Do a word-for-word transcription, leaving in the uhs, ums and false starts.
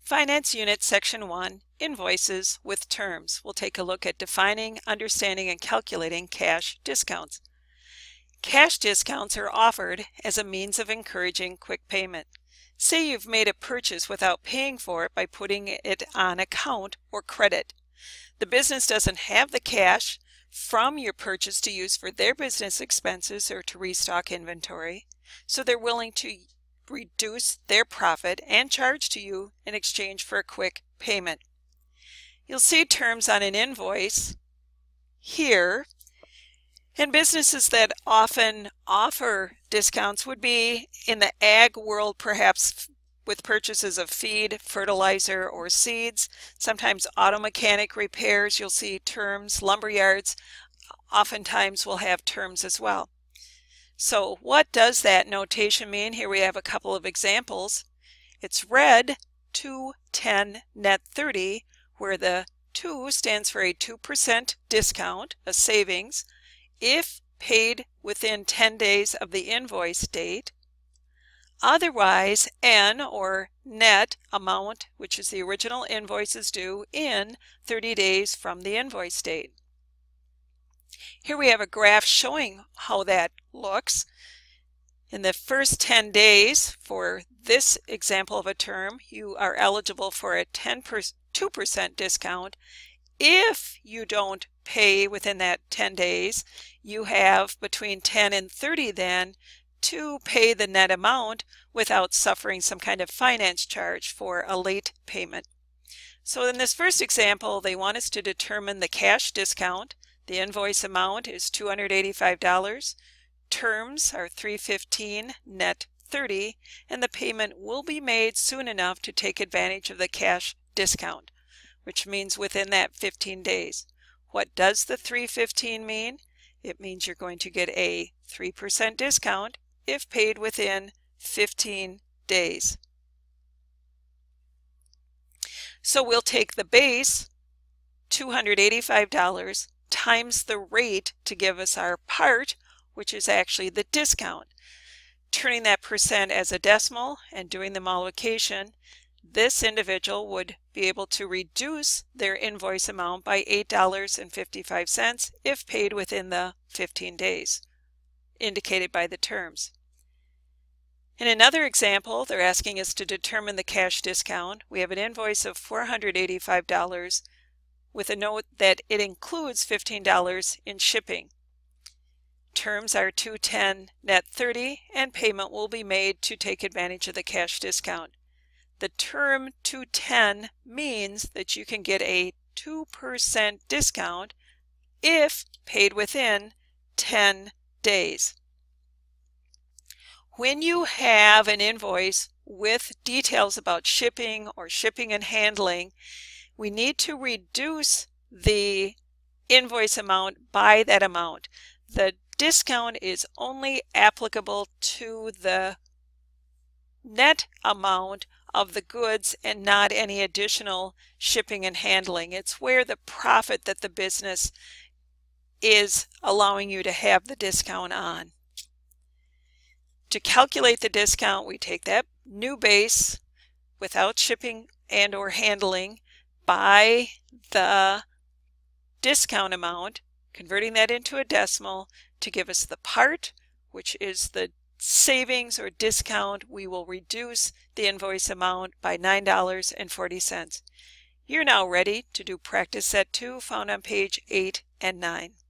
Finance Unit Section one, Invoices with Terms. We'll take a look at defining, understanding, and calculating cash discounts. Cash discounts are offered as a means of encouraging quick payment. Say you've made a purchase without paying for it by putting it on account or credit. The business doesn't have the cash from your purchase to use for their business expenses or to restock inventory, so they're willing to reduce their profit and charge to you in exchange for a quick payment. You'll see terms on an invoice here, and businesses that often offer discounts would be in the ag world, perhaps with purchases of feed, fertilizer, or seeds. Sometimes auto mechanic repairs, you'll see terms. Lumber yards oftentimes will have terms as well. So what does that notation mean? Here we have a couple of examples. It's red two ten net thirty, where the two stands for a two percent discount, a savings, if paid within ten days of the invoice date. Otherwise, N, or net amount, which is the original invoice, is due in thirty days from the invoice date. Here we have a graph showing how that looks. In the first ten days for this example of a term, you are eligible for a two percent discount. If you don't pay within that ten days, you have between ten and thirty then to pay the net amount without suffering some kind of finance charge for a late payment. So in this first example, they want us to determine the cash discount. The invoice amount is two hundred eighty-five dollars. Terms are three fifteen net thirty, and the payment will be made soon enough to take advantage of the cash discount, which means within that fifteen days. What does the three fifteen mean? It means you're going to get a three percent discount if paid within fifteen days. So we'll take the base, two hundred eighty-five dollars, times the rate to give us our part, which is actually the discount. Turning that percent as a decimal and doing the multiplication, this individual would be able to reduce their invoice amount by eight dollars and fifty-five cents if paid within the fifteen days, indicated by the terms. In another example, they're asking us to determine the cash discount. We have an invoice of four hundred eighty-five dollars with a note that it includes fifteen dollars in shipping. Terms are two ten net thirty, and payment will be made to take advantage of the cash discount. The term two ten means that you can get a two percent discount if paid within ten days. When you have an invoice with details about shipping or shipping and handling, we need to reduce the invoice amount by that amount. The discount is only applicable to the net amount of the goods and not any additional shipping and handling. It's where the profit that the business is allowing you to have the discount on. To calculate the discount, we take that new base without shipping and or handling by the discount amount, converting that into a decimal to give us the part, which is the savings or discount. We will reduce the invoice amount by nine dollars and forty cents. You're now ready to do practice set two, found on page eight and nine.